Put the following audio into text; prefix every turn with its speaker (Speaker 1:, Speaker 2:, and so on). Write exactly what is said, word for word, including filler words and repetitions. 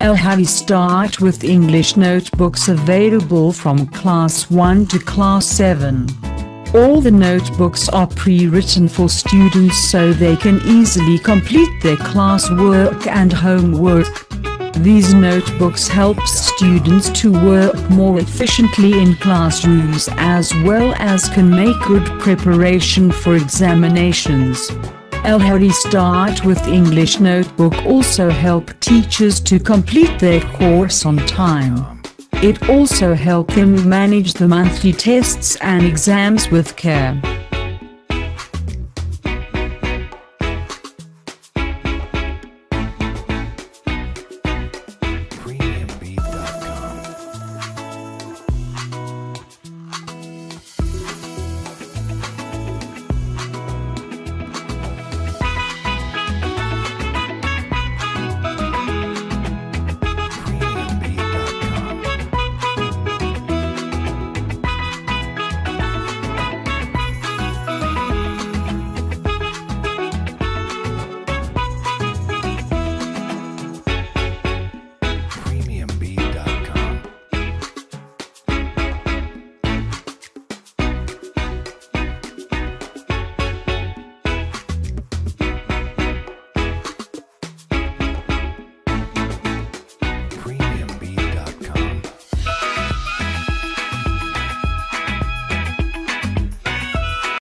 Speaker 1: El Harry Start with English notebooks available from Class one to Class seven. All the notebooks are pre-written for students so they can easily complete their classwork and homework. These notebooks help students to work more efficiently in classrooms as well as can make good preparation for examinations. El Harry Start with English notebook also help teachers to complete their course on time. It also helps them manage the monthly tests and exams with care.